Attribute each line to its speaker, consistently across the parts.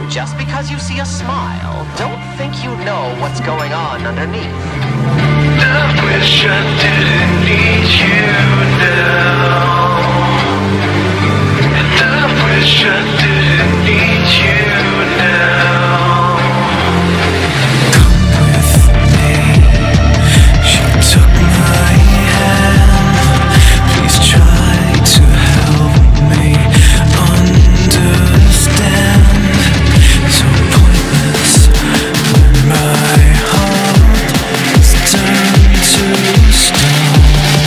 Speaker 1: Just because you see a smile, don't think you know what's going on underneath.
Speaker 2: I wish I didn't need you now. And I wish I didn't need you now. Come with me. She took my hand. Please try to help me understand. So pointless when my heart is turned to stone.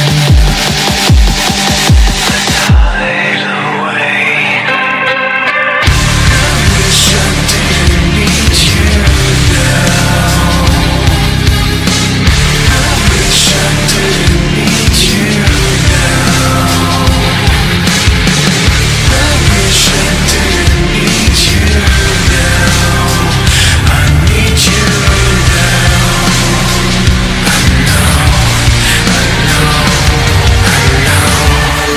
Speaker 2: Let's hide away. I wish I didn't need you now. I wish I didn't need you now. I wish I didn't need you now. I need you now. I know, I know, I know.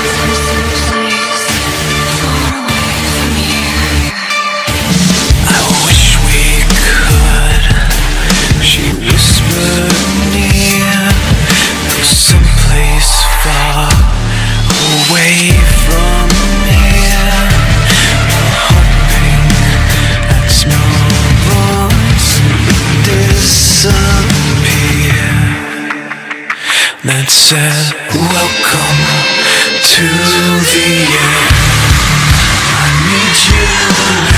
Speaker 2: I wish we could. She whispered near, go someplace far away from here. Hoping that small voice would disappear that said, welcome to the end. I need you now.